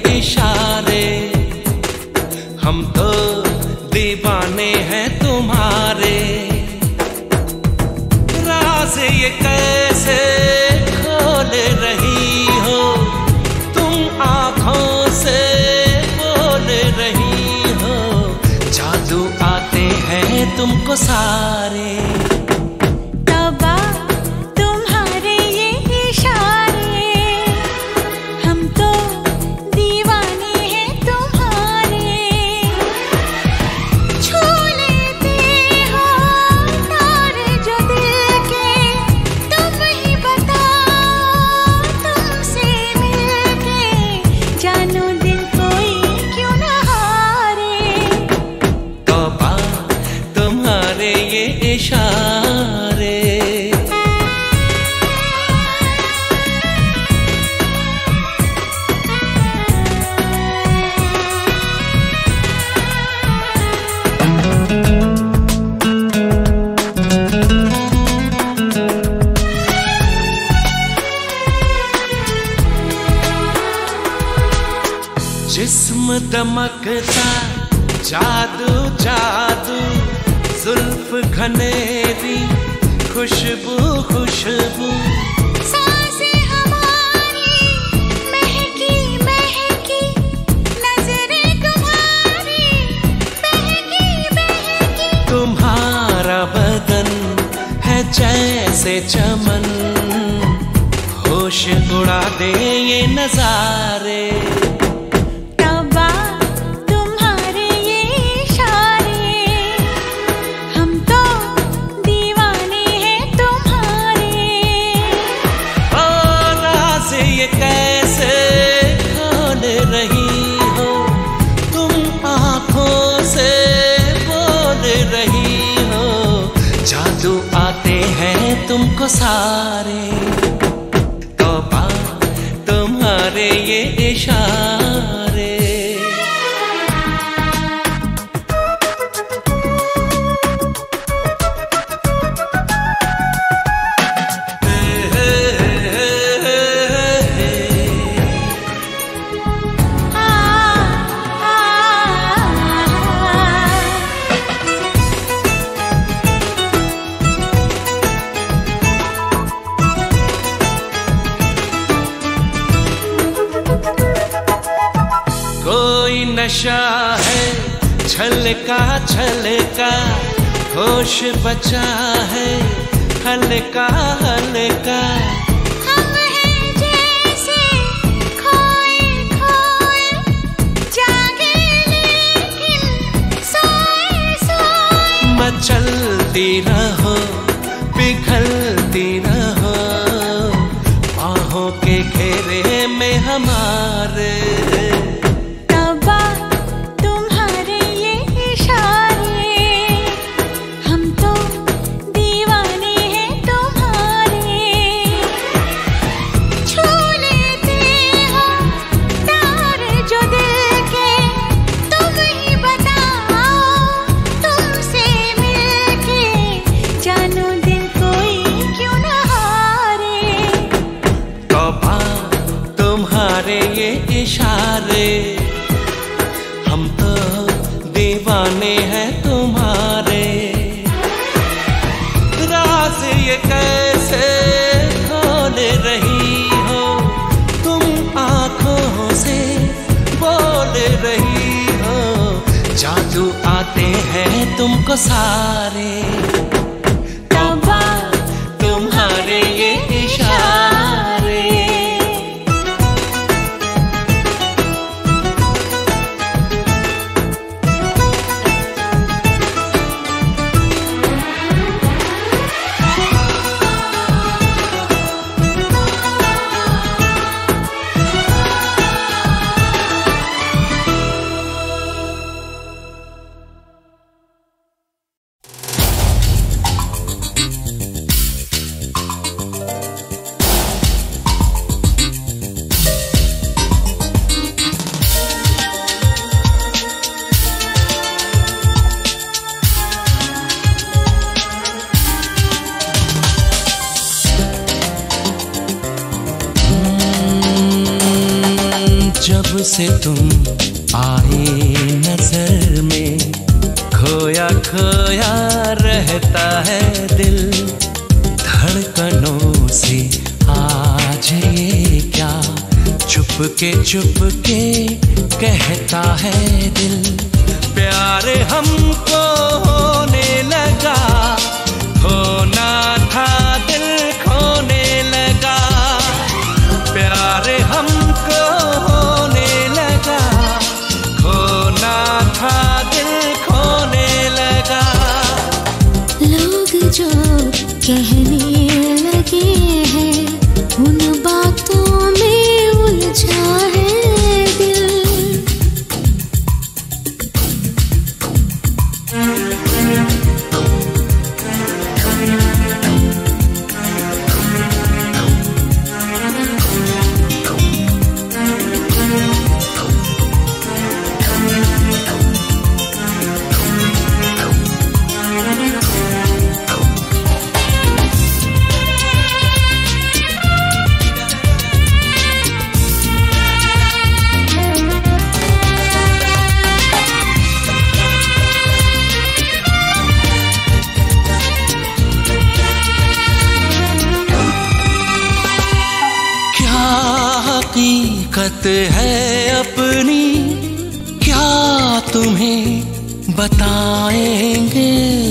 इशारे, हम तो दीवाने हैं तुम्हारे। राज ये कैसे खोल रही हो तुम, आँखों से बोल रही हो, जादू आते हैं तुमको सारे। जिस्म दमकता जादू जादू, जुल्फ घनेरी खुशबू खुशबू, सांसें हमारी महकी महकी, नजरें तुम्हारी बहकी बहकी। तुम्हारा बदन है जैसे चमन, होश उड़ा दे ये नजारे। ये कैसे खोल रही हो तुम, आँखों से बोल रही हो, जादू आते हैं तुमको सारे। तौबा तुम्हारे ये इशारे। कोई नशा है छलका छलका, होश बचा है हल्का हल्का। हम हैं जैसे खोए खोए, जागे लेकिन सोए सोए। मचलती रहो पिघलती रहो, बाहों के घेरे में हमारे। ये इशारे, हम तो दीवाने हैं तुम्हारे। राज ये कैसे खोल रही हो तुम, आँखों से बोल रही हो, जादू आते हैं तुमको सारे। तौबा तुम्हारे ये इशारे। जब से तुम आए नजर में, खोया खोया रहता है दिल। धड़कनों से आज ये क्या चुपके चुपके कहता है दिल। प्यार हमको होने लगा, होना था दिल खोने लगा। प्यार हमको होने लगा, खोना था दिल खोने लगा। लोग जो कहने लगे हैं, उन बातों में उलझा है दिल। हकीकत है अपनी क्या तुम्हें बताएंगे।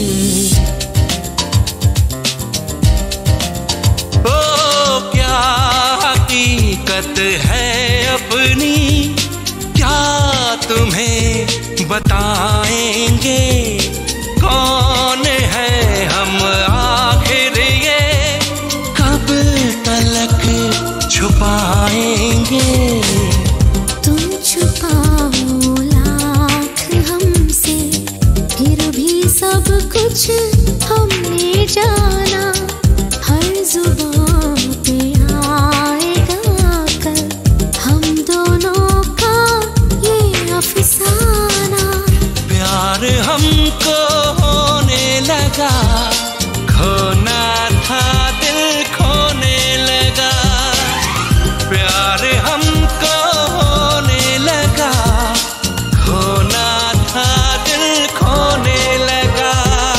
ओ क्या हकीकत है अपनी क्या तुम्हें बताएंगे। कौन है हम आखिर ये कब तलक छुपाएंगे। तुम छुपाओ लाख हमसे, फिर भी सब कुछ हमने जाना। हर जुबान पे आएगा कल हम दोनों का ये अफसाना। प्यार हमको होने लगा, खोना था दिल खोने लगा। प्यार हमको होने लगा, खोना था दिल खोने लगा।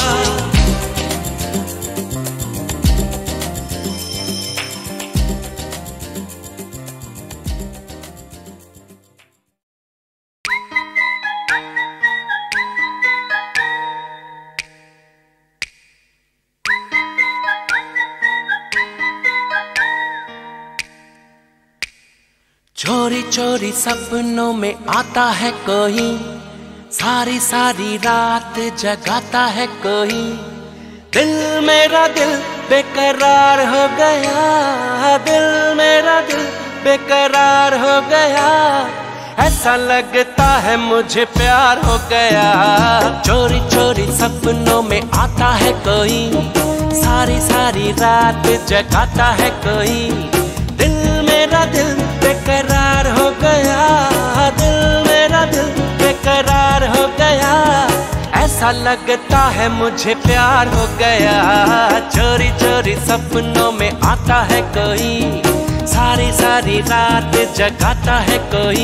चोरी चोरी सपनों में आता है कोई, सारी सारी रात जगाता है कोई। दिल मेरा दिल बेकरार हो गया, दिल मेरा दिल बेकरार हो गया। ऐसा लगता है मुझे प्यार हो गया। चोरी चोरी सपनों में आता है कोई, सारी सारी रात जगाता है कोई। दिल मेरा दिल बेकरार हो गया, दिल मेरा दिल बेकरार हो गया। ऐसा लगता है मुझे प्यार हो गया। चोरी चोरी सपनों में आता है कोई, सारी सारी रात जगाता है कोई।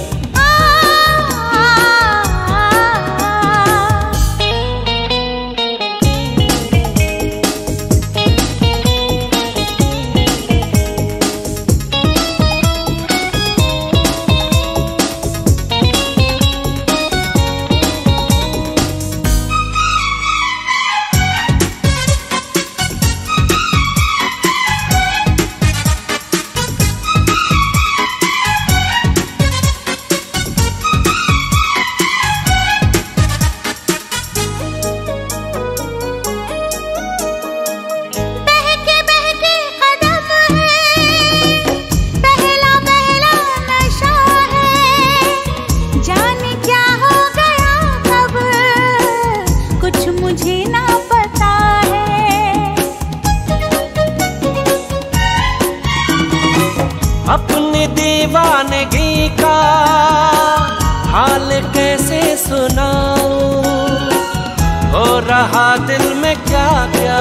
अपनी दीवानगी का हाल कैसे सुनाऊं, हो रहा दिल में क्या क्या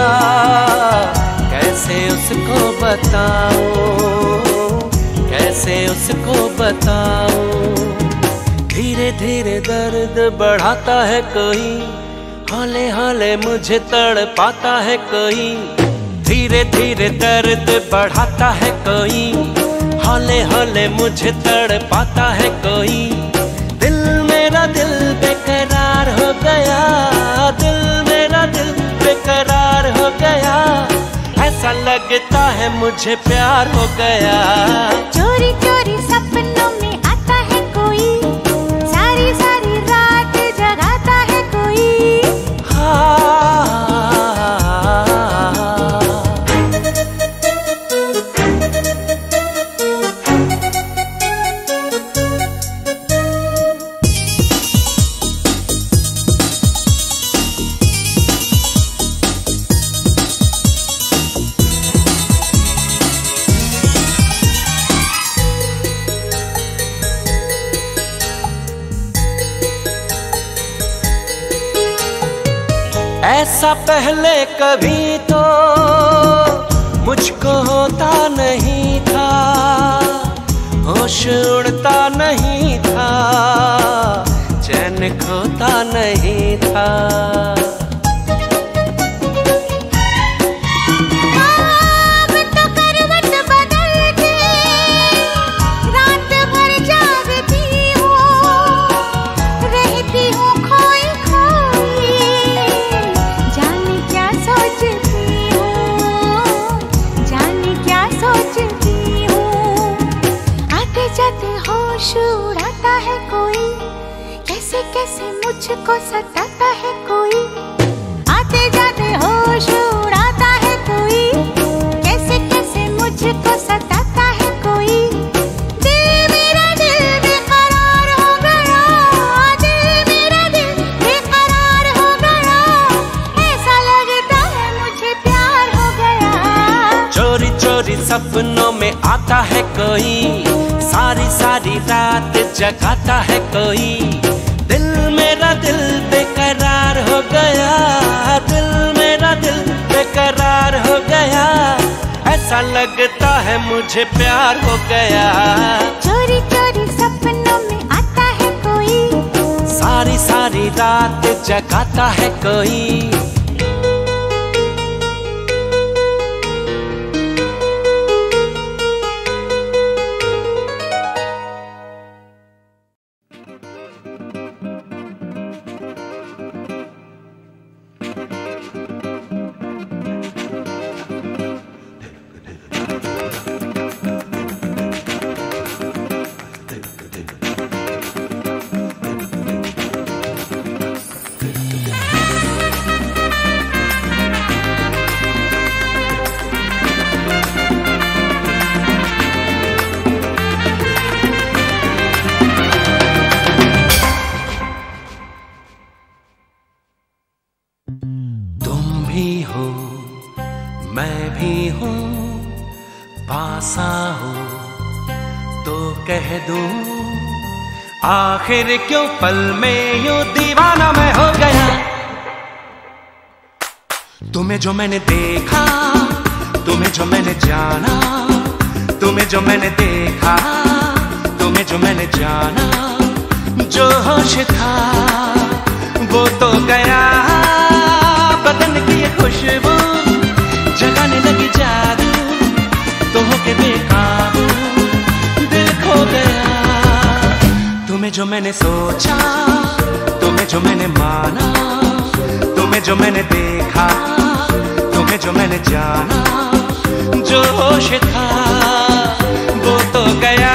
कैसे उसको बताऊं, कैसे उसको बताऊं। धीरे धीरे दर्द बढ़ाता है कोई, हौले हौले मुझे तड़पाता है कोई। धीरे धीरे दर्द बढ़ाता है कोई, हौले हौले मुझे तड़पाता है कोई। दिल मेरा दिल बेकरार हो गया, दिल मेरा दिल बेकरार हो गया। ऐसा लगता है मुझे प्यार हो गया। चोरी चोरी सपनों में आता है कोई, सारी सारी रात जगाता है कोई। ऐसा पहले कभी तो मुझको होता नहीं था, होश उड़ता नहीं था, चैन खोता नहीं था। उड़ाता है कोई, कैसे कैसे मुझको सताता है कोई। आते जाते होश उड़ाता है कोई, कैसे कैसे मुझको सताता है कोई। दिल मेरा दिल बेकरार हो गया, दिल मेरा दिल बेकरार हो गया। ऐसा लगता है मुझे प्यार हो गया। चोरी चोरी सपनों में आता है कोई, सारी सारी रात जगाता है कोई। दिल मेरा दिल बेकरार हो गया, दिल मेरा दिल बेकरार हो गया। ऐसा लगता है मुझे प्यार हो गया। चोरी चोरी सपनों में आता है कोई, सारी सारी रात जगाता है कोई। मैं भी हूँ, पास आओ तो कह दूं, आखिर क्यों पल में यूं दीवाना मैं हो गया। तुम्हें जो मैंने देखा, तुम्हें जो मैंने जाना, तुम्हें जो मैंने देखा, तुम्हें जो मैंने जाना, जो होश था वो तो गया। बदन की ये खुशबू जगाने लगी जादू, तो होके बेकाबू दिल खो गया। तुम्हें जो मैंने सोचा, तुम्हें जो मैंने माना, तुम्हें जो मैंने देखा, तुम्हें जो मैंने जाना, जो होश था वो तो गया।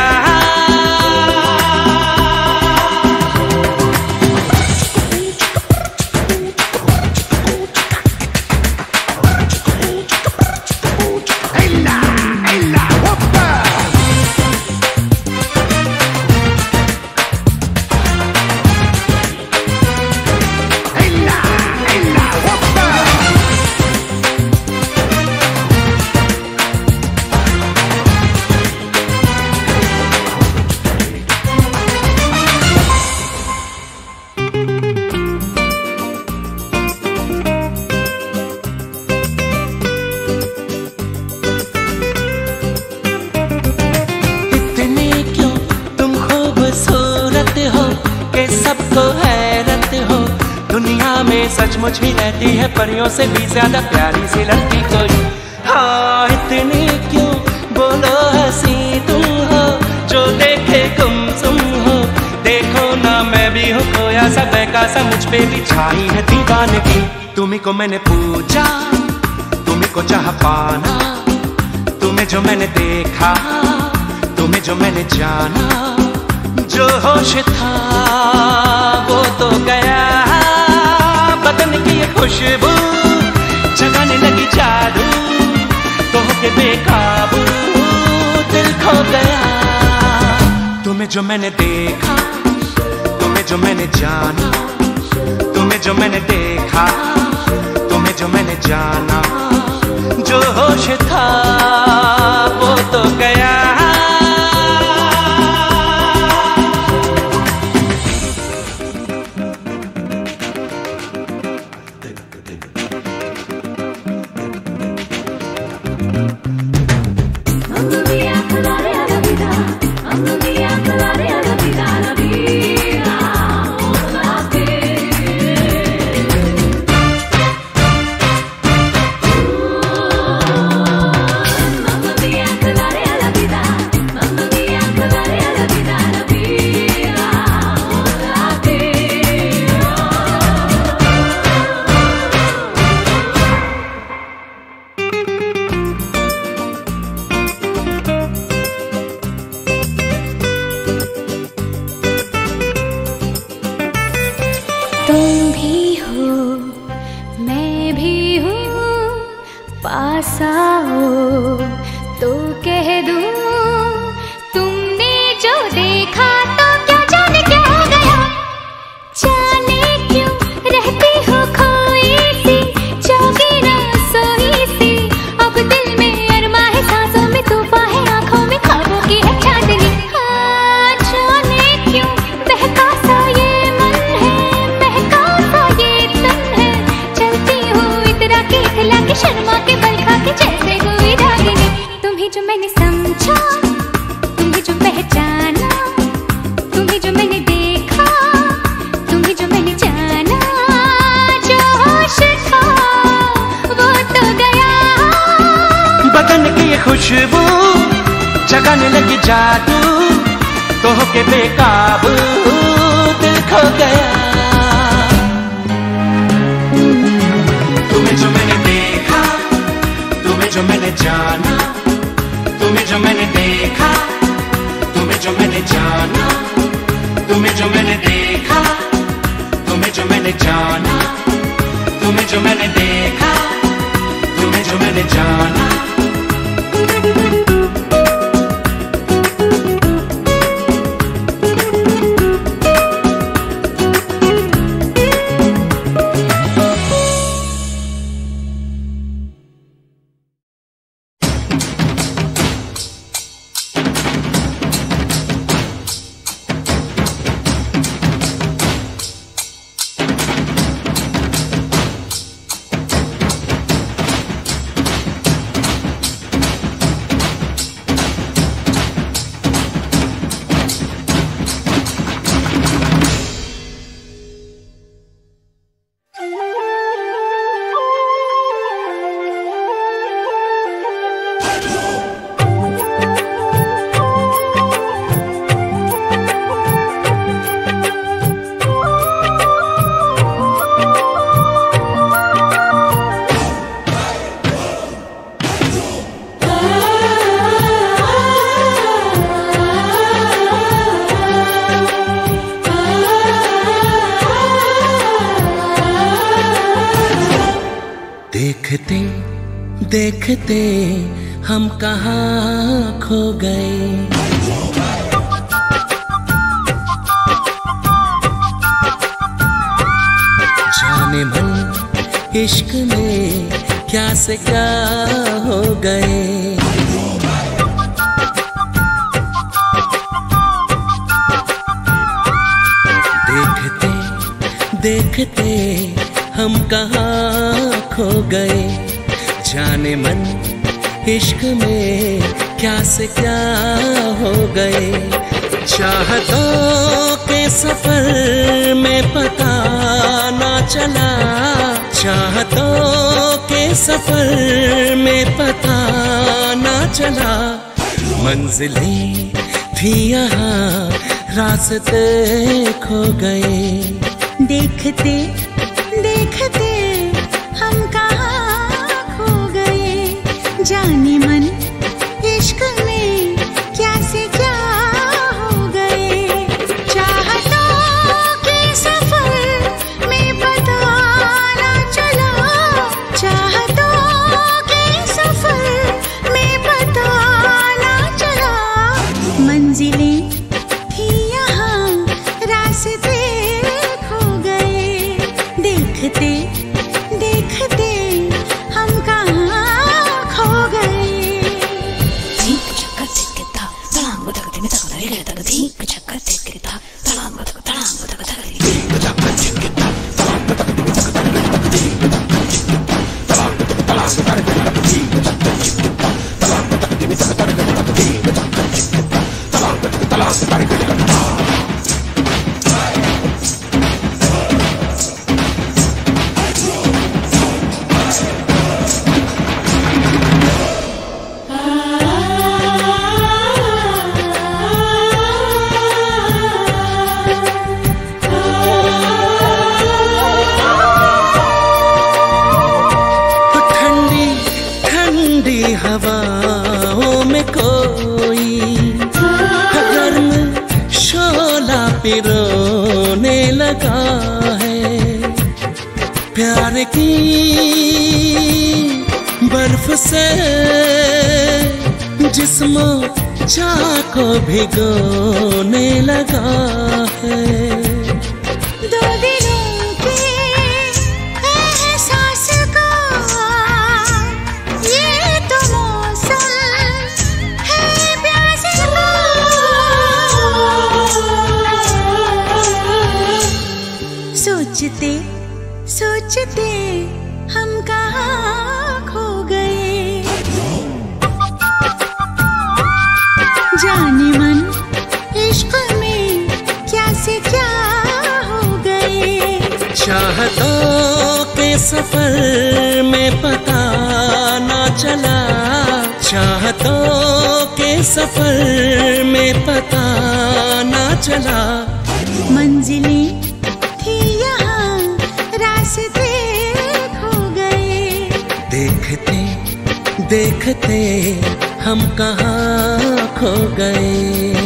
में सचमुच ही रहती है परियों से भी ज्यादा प्यारी सी लड़की कोई। हाँ इतनी क्यों बोलो हंसी तुम हो, जो देखे गुमसुम हो। देखो ना मैं भी हूँ खोया सा बहका सा, मुझ पे भी छाई है दीवानगी। तुम्ही को मैंने पूछा, तुम्ही को चाह पाना, तुम्हें जो मैंने देखा, तुम्हें जो मैंने जाना। जो होश था वो तो गया, बदन की ये खुशबू जगाने लगी जादू, तो होके बेकाबू दिल खो गया। तुम्हें जो मैंने देखा, तुम्हें जो मैंने जाना, तुम्हें जो मैंने देखा, तुम्हें जो मैंने जाना। जो होश था वो तो गया। तुम भी हो मैं भी हूँ, पास आओ तो कह दूँ। तुमने जो देखा तो क्या जाने क्या हो गया, जाने क्यों रहती हो खोई सी, जागी ना सोई सी। अब दिल में अरमा है, सांसों में तूफान है, आंखों में ख्वाबों की है चांदनी। हाँ जाने क्यों बहका सा ये मन है, बहका सा ये तन है। चलती हूँ इतरा के इतला के, शर्मा के बल खा के जैसे कोई रागिनी। तुम्हें जो मैंने समझा, तुम्हें जो पहचाना, तुम्हें जो मैंने देखा, तुम्हें जो मैंने जाना। जो होश था वो तो गया, बदन की ये खुशबू जगाने लगी जादू, तो होके बेकाबू दिल खो गया। तुम्हें जो मैंने देखा, तुम्हें जो मैंने जाना, तुम्हें जो मैंने देखा, तुम्हें जो मैंने जाना। तुम्हें जो मैंने देखा, तुम्हें जो मैंने जाना, तुम्हें जो मैंने देखा, तुम्हें जो मैंने जाना। देखते देखते हम कहाँ खो गए, जाने मन इश्क में क्या से क्या हो गए। देखते देखते हम कहाँ खो गए, जाने मन इश्क में क्या से क्या हो गए। चाहतों के सफर में पता ना चला, चाहतों के सफर में पता ना चला। मंजिलें थी यहाँ, रास्ते खो गए। देखते देखते हम कहाँ खो गए। जाने मन इश्क में क्या से क्या हो गए। चाहतों के सफर में पता ना चला, चाहतों के सफर में पता ना चला। मंजिलें थी यहाँ, रास्ते खो गए। देखते देखते हम कहाँ खो गए। हवाओं में कोई गर्म शोला पिरोने लगा है। प्यार की बर्फ से जिस्मों चाह को भिगोने लगा है। दो दिलों के एहसास का ये तो मौसम है प्यास का। सोचते सोचते हम कहाँ खो गए। जाने मन इश्क में क्या से क्या हो गए। चाहतों के सफर में पता ना चला, चाहतों के सफर में पता ना चला। मंजिलें थी यहाँ, रास्ते खो गए। देखते देखते हम कहाँ खो गए।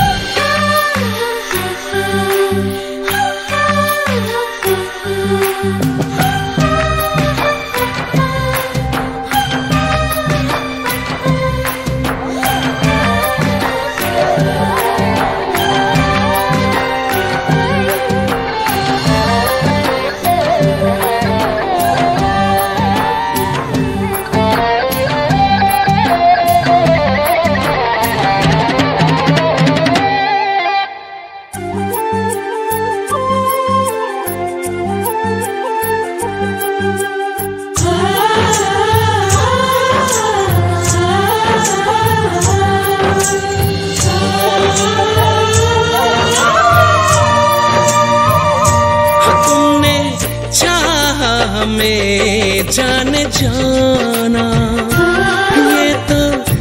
हमें जान जाना, ये तो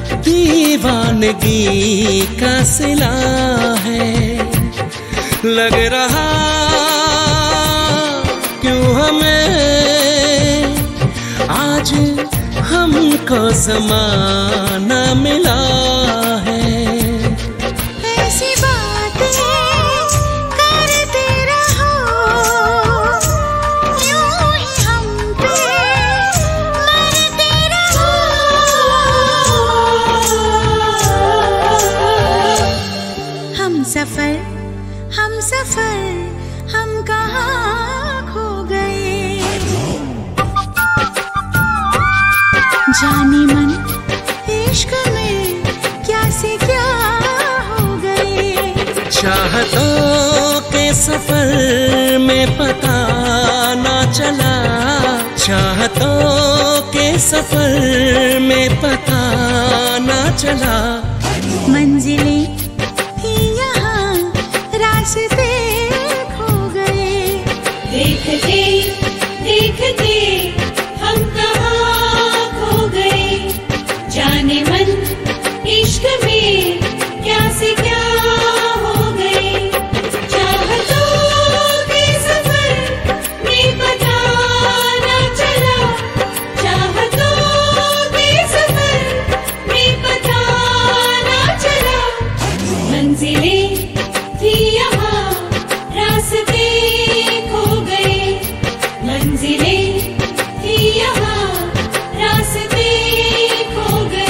दीवानगी का सिला है। लग रहा क्यों हमें आज हमको ज़माना मिला है। ऐसी बातें करते रहो, यूं ही हम पे मरते रहो। हम सफर हम कहाँ खो गए। जाने मन इश्क में क्या से क्या हो गए। चाहतों के सफर में पता ना चला, चाहतों के सफर में पता ना चला। मंजिलें थी यहाँ, हंसते खो गए। देखते देखते हम कहाँ खो गए, जाने मन इश्क में क्या से क्या हो गए। चाहतों के सफर में पता न चला, चाहतों के सफर में पता न चला। मंजिलें थी यहाँ रास्ते खो गए, मंजिलें थी यहाँ रास्ते खो गए।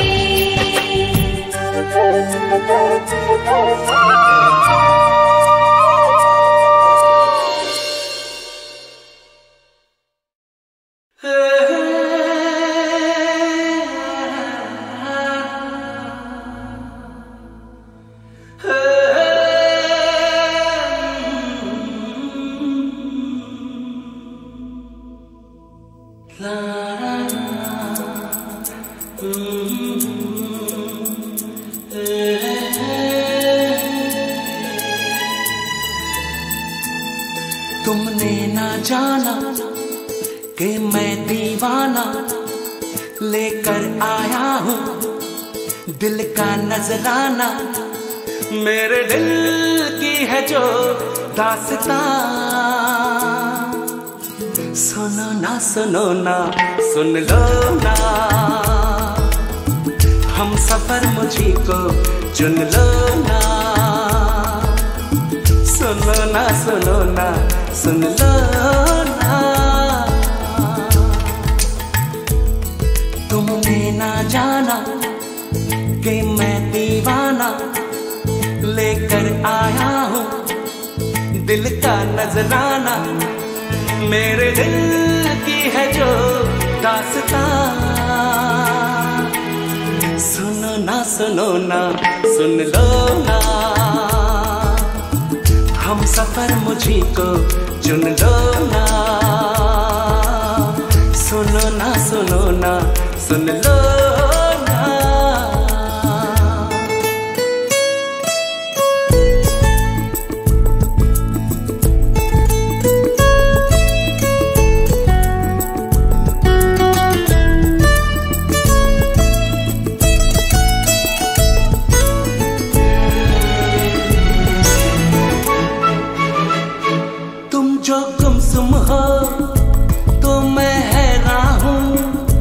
तुमने ना जाना कि मैं दीवाना लेकर आया हूँ दिल का नजराना। मेरे दिल की है जो दास्तां, सुनो ना सुन लो ना, हम सफर मुझी को चुन लो ना। सुनो ना सुन लो ना, तुमने ना जाना कि मैं दीवाना लेकर आया हूँ दिल का नजराना। मेरे दिल की है जो दास्तां, सुनो ना सुन लो ना, हम सफर मुझी को चुन लो ना। सुनो ना सुन लो ना। जो गुमसुम हो तो मैं हैरान हूँ,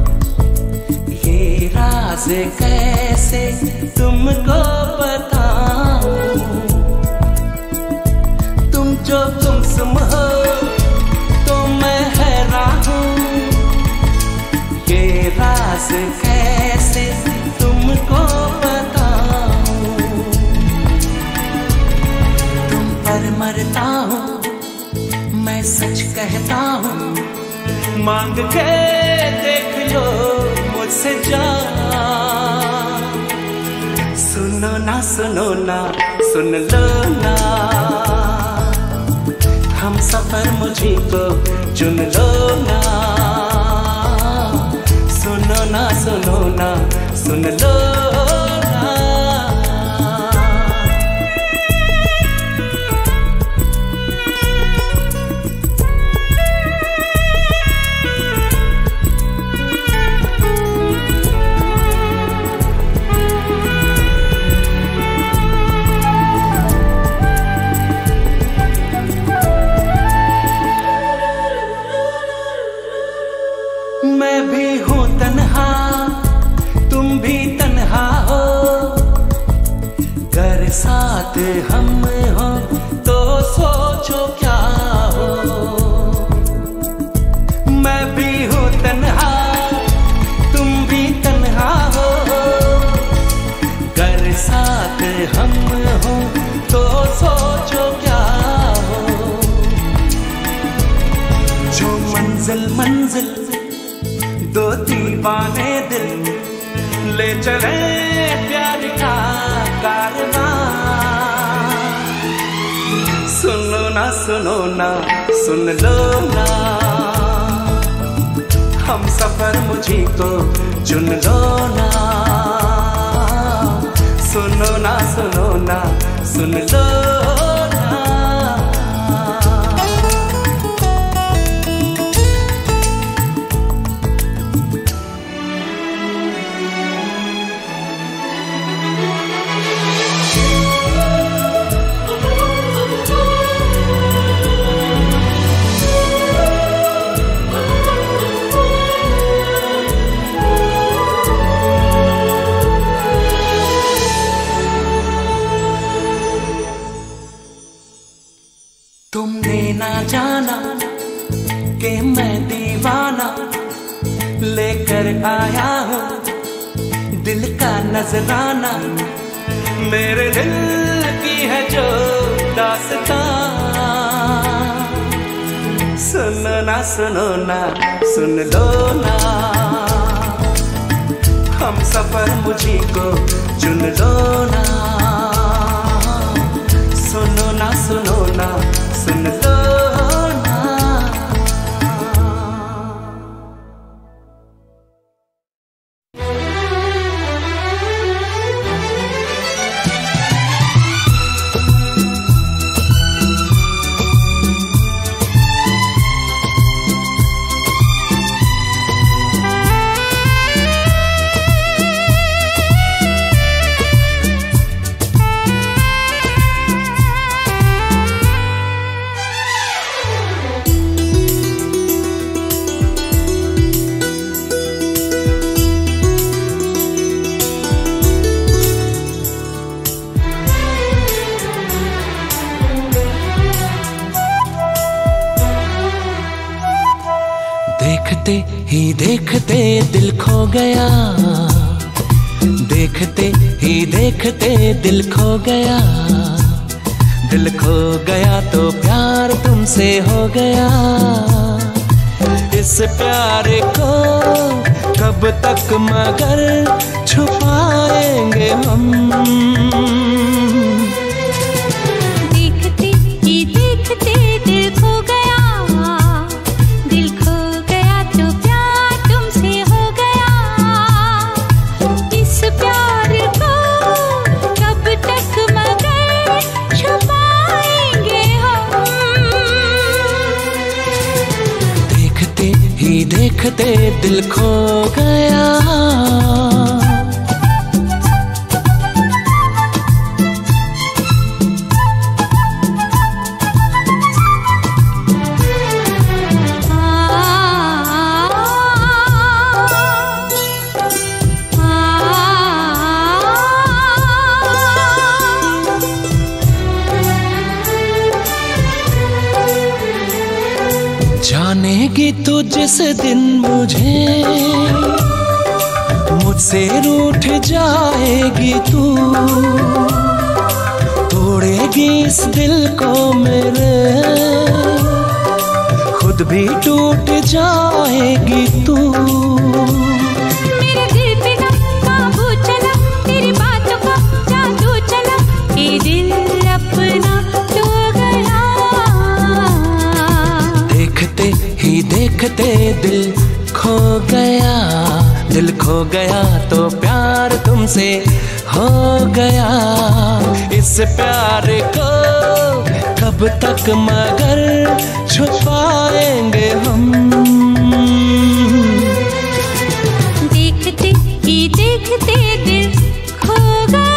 ये राज कैसे तुमको बताऊं। तुम जो गुमसुम हो तो मैं हैरान हूँ, ये राज कैसे तुमको बताऊं। तुम पर मरता हूँ मैं सच कहता हूँ, मांग के देख लो मुझसे जान। सुनो ना सुन लो ना, हम सफर मुझी को चुन लो ना। सुनो ना सुन लो ना। मैं भी हूँ तन्हा, तुम भी तन्हा हो, घर साथ हम हो तो सोचो क्या हो। मैं भी हूँ तन्हा, तुम भी तन्हा हो, घर साथ हम हो तो सोचो क्या हो। जो मंजिल दो दीवाने दिल ले चले प्यार का कारवां। सुनो ना सुन लो ना, हम सफर मुझी को चुन लो ना। सुनो ना सुन लो ना। ना जाना कि मैं दीवाना लेकर आया हूँ दिल का नजराना। मेरे दिल की है जो दास्तां, सुनो ना सुन लो ना, हम सफर मुझी को चुन लो ना। सुनो ना सुन लो ना। देखते ही देखते दिल खो गया, देखते ही देखते दिल खो गया। दिल खो गया तो प्यार तुमसे हो गया। इस प्यार को कब तक मगर छुपाएंगे हम। देखते ही देखते दिल खो गया, दिल खो गया तो प्यार तुमसे हो गया। इस प्यार को कब तक मगर छुपाएंगे हम। देखते ही देखते दिल खो गया। जानेगी तू जिस दिन मुझे, मुझसे रूठ जाएगी तू। तोड़ेगी इस दिल को मेरे, खुद भी टूट जाएगी तू। मेरे दिल पे ना काबू चला, तेरी बातों का जादू चला, ये दिल अपना तो गया। देखते ही देखते दिल खो गया। दिल खो गया तो प्यार तुमसे हो गया। इस प्यार को कब तक मगर छुपाएंगे हम। देखते ही देखते दिल खो गया।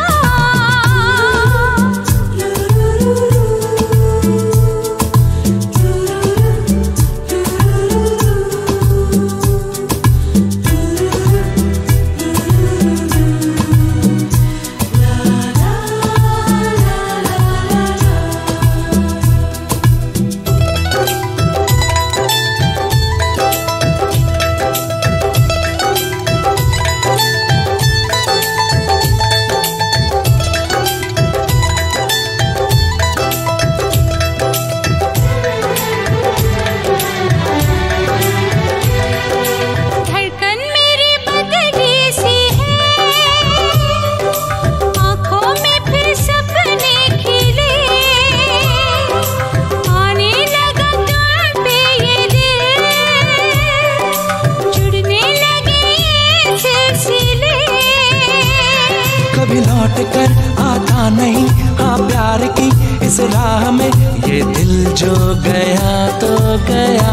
कभी लौट कर आता नहीं हाँ प्यार की इस राह में। ये दिल जो गया तो गया।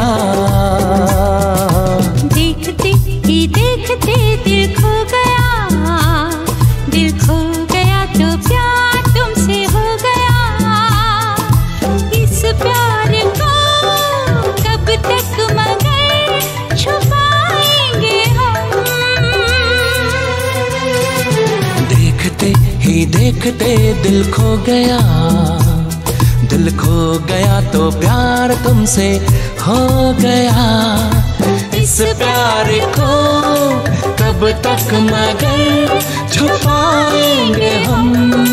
देखते ही देखते दिल खो गया, दिल खो गया तो प्यार तुमसे हो गया। इस प्यार को कब तक मगर छुपाएंगे हम। देखते ही देखते दिल खो गया। दिल खो गया तो प्यार तुमसे हो गया। इस प्यार को कब तक मगर छुपाएंगे हम।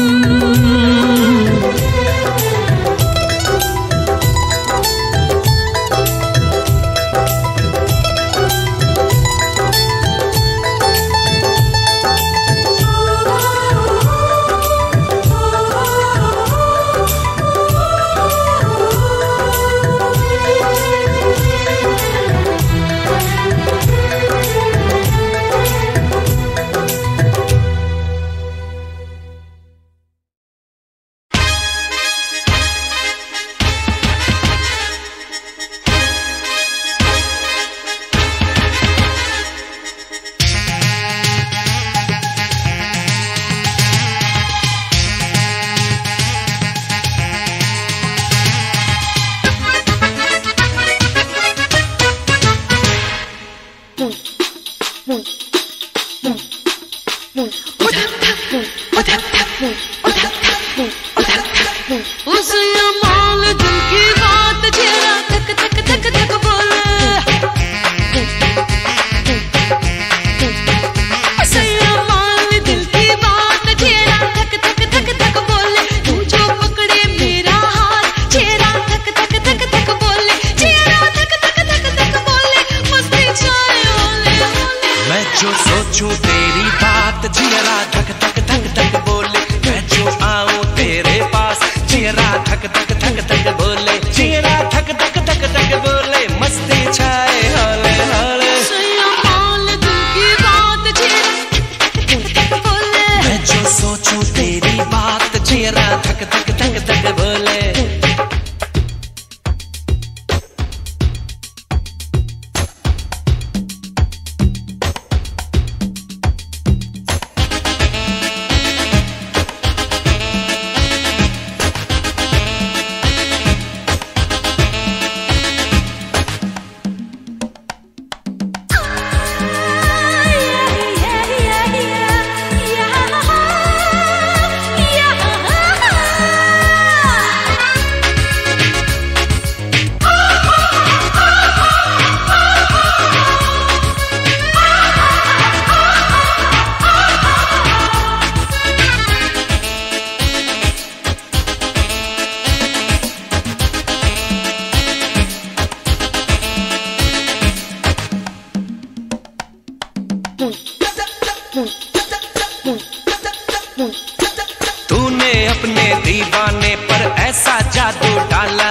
तूने अपने दीवाने पर ऐसा जादू डाला,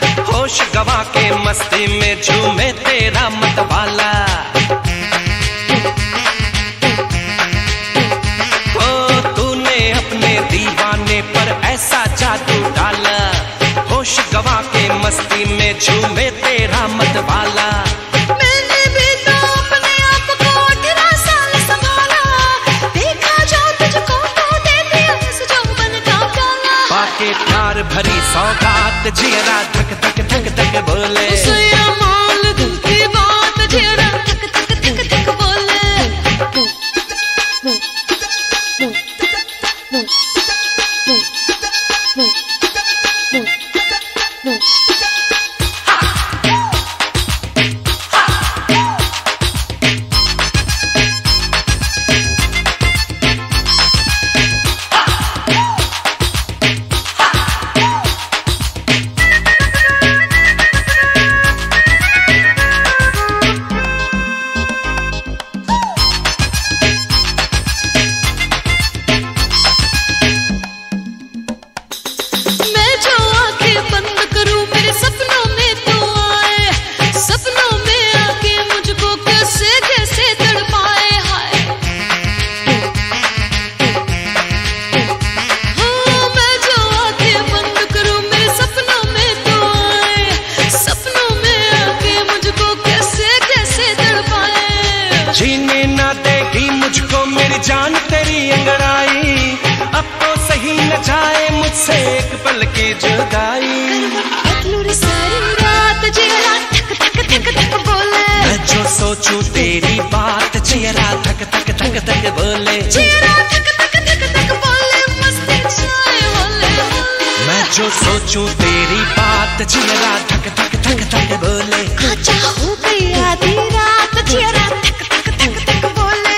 होश गवा के मस्ती में झूमे तेरा मतवाला। ओ तूने अपने दीवाने पर ऐसा जादू डाला, होश गवा के मस्ती में झूमे तेरा मतवाला। प्यार भरी सौगात जियरा धक धक धक धक बोले, माल दिल की बात जियरा धक धक धक धक बोले। जीने ना देगी मुझको मेरी जान तेरी अंगड़ाई, अब तो सही न जाए मुझसे एक पल की जुदाई। सारी रात जियरा धक धक धक धक बोले, मैं जो सोचूं तेरी बात जियरा धक धक धक धक बोले, जियरा धक धक धक धक बोले, मस्ती छाए होले होले। मैं जो सोचूं तेरी बात जियरा धक धक धक धक बोले। आजा हो गई आधी रात जियरा धक धक धक धक बोले।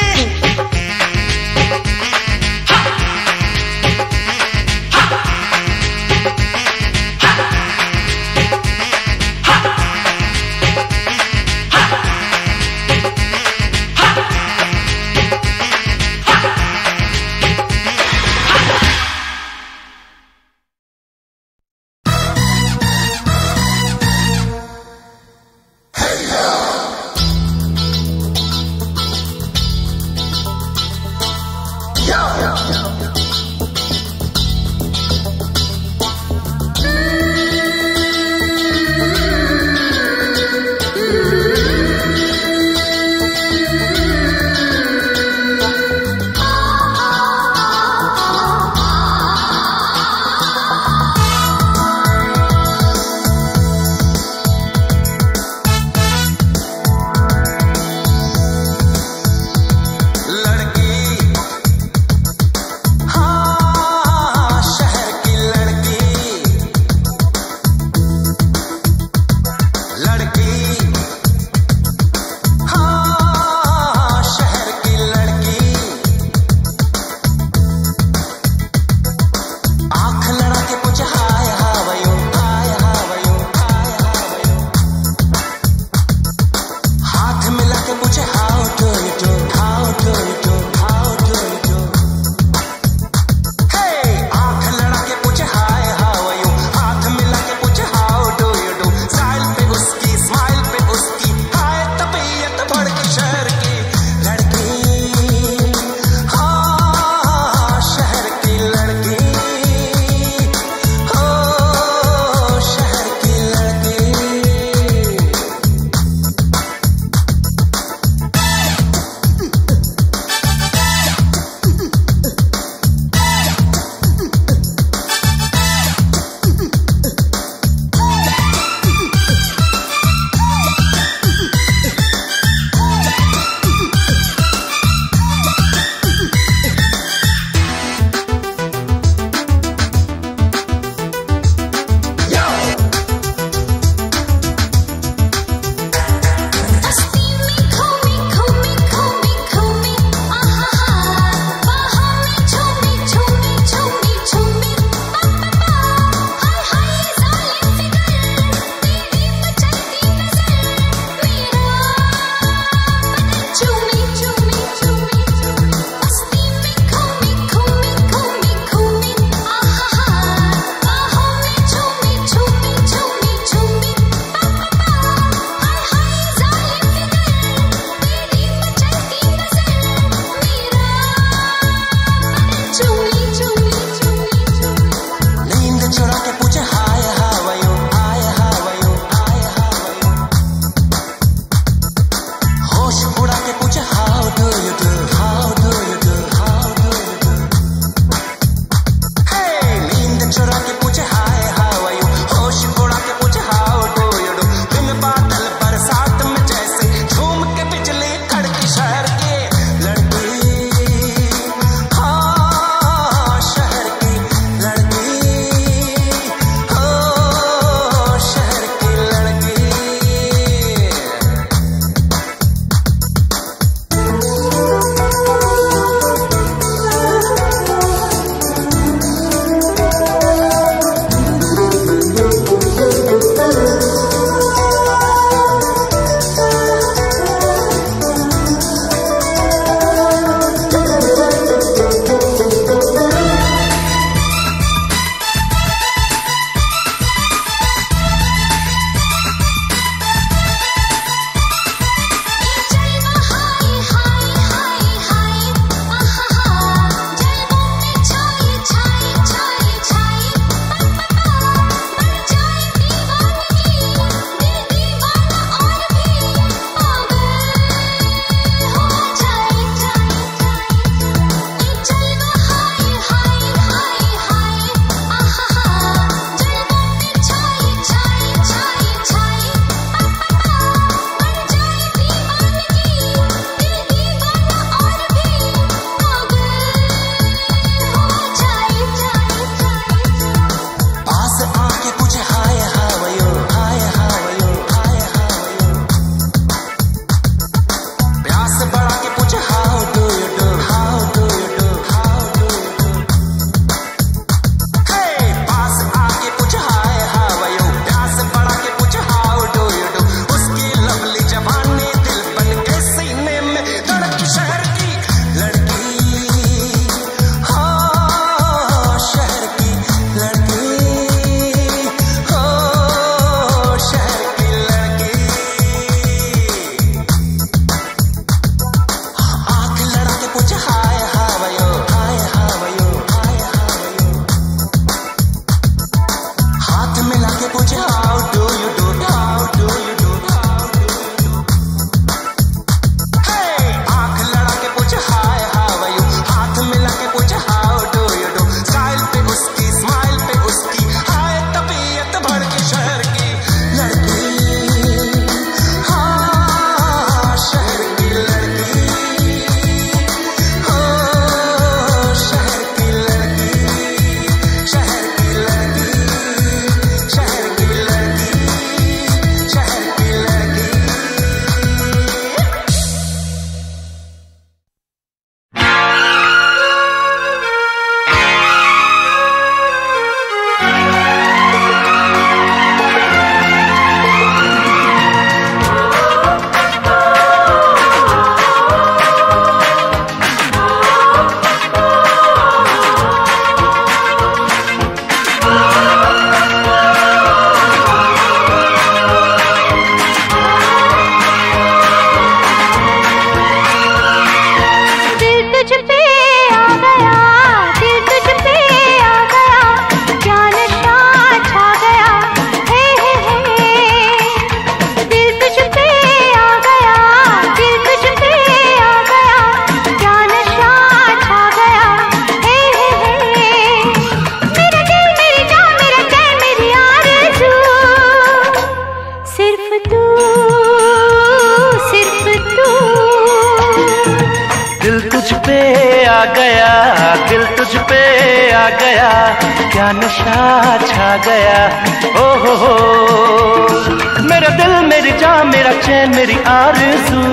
तुझ पे आ गया, दिल तुझ पे आ गया, क्या नशा छा गया। ओ हो, मेरा दिल मेरी जान मेरा चैन मेरी आरज़ू,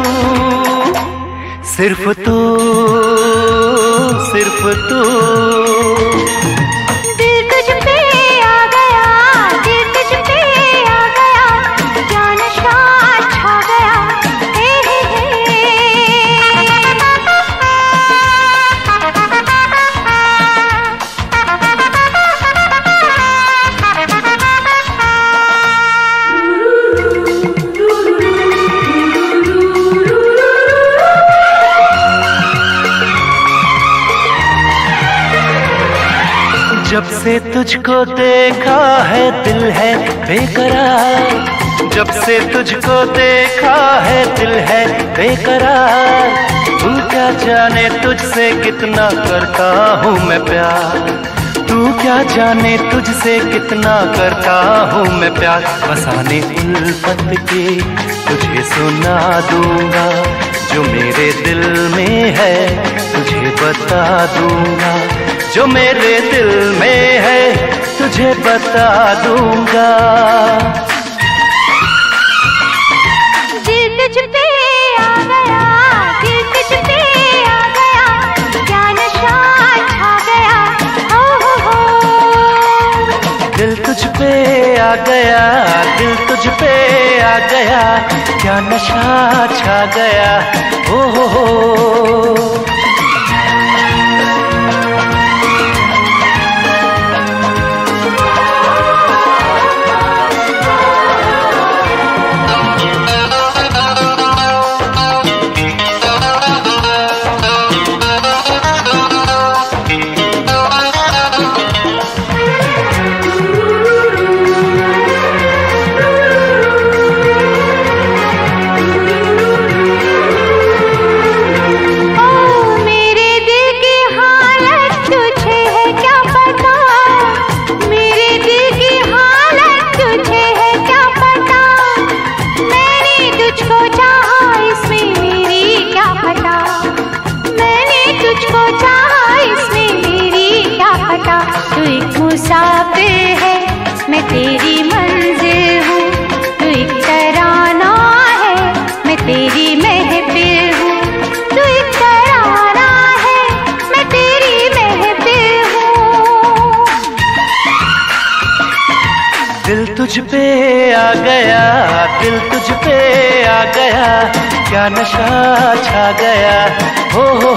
सिर्फ तू, सिर्फ तू। दिल तुझ पे आ गया, दिल तुझ पे आ गया, क्या नशा छा गया। हे हे हे। जब से तुझको देखा है दिल है बेकरार, जब से तुझको देखा है दिल है बेकरार। तू क्या जाने तुझसे कितना करता हूँ मैं प्यार, तू क्या जाने तुझसे कितना करता हूँ मैं प्यार। फसाने उल्फत के तुझे सुना दूंगा, जो मेरे दिल में है तुझे बता दूंगा, जो मेरे दिल में है तुझे बता दूंगा। दिल तुझ पे आ गया, दिल तुझ पे आ गया, क्या नशा छा गया। हो। दिल तुझ पे आ गया, दिल तुझ पे आ गया, क्या नशा छा गया। हो। तू एक मुसाफिर है, मैं तेरी मंजिल हूँ, तू एक तराना है, मैं तेरी महफिल हूँ, तू एक तराना है, मैं तेरी महफिल हूँ। दिल तुझ पे आ गया, दिल तुझ पे आ गया, क्या नशा छा गया। हो